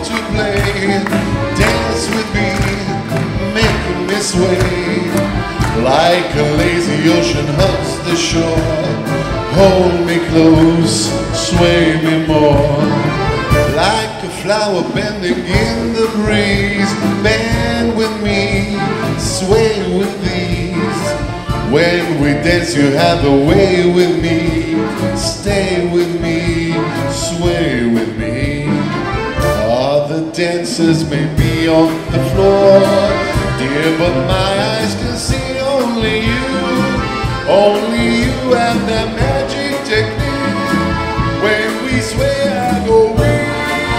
to play. Dance with me, make me sway. Like a lazy ocean hugs the shore. Hold me close, sway me more. Like a flower bending in the breeze. Bend with me, sway with ease. When we dance you have a way with me. Stay with me, sway with me. Other dancers may be on the floor, dear, but my eyes can see only you. Only you have that magic technique. When we sway I go weak.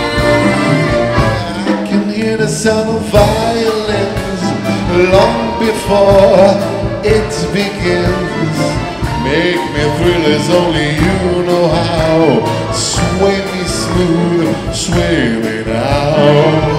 I can hear the sound of violins long before it begins. Make me thrill as only you know how. Sway me smooth, sway me now.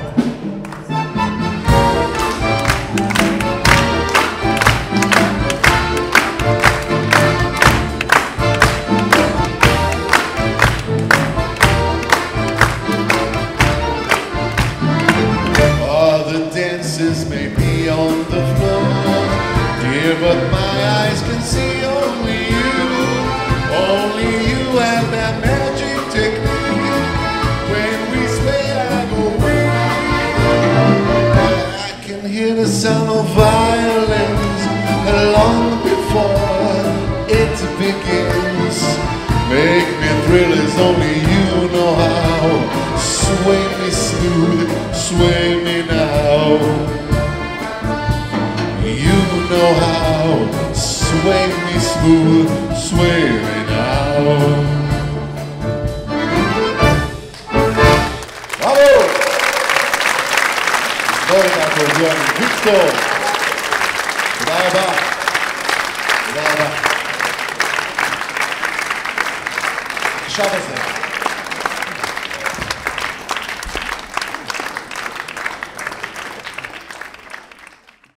Other dancers may be on the floor, dear, but my eyes can see only you. Only you have that magic technique. When we sway I go weak. I can hear the sound of violins long before it begins. Make me thrill as only you know how. Sway me smooth, sway me now. You know how. Sway me smooth, sway me now. Bravo! בואו נעקורדיון, ויקטור. תודה רבה. תודה רבה. עכשיו הזה.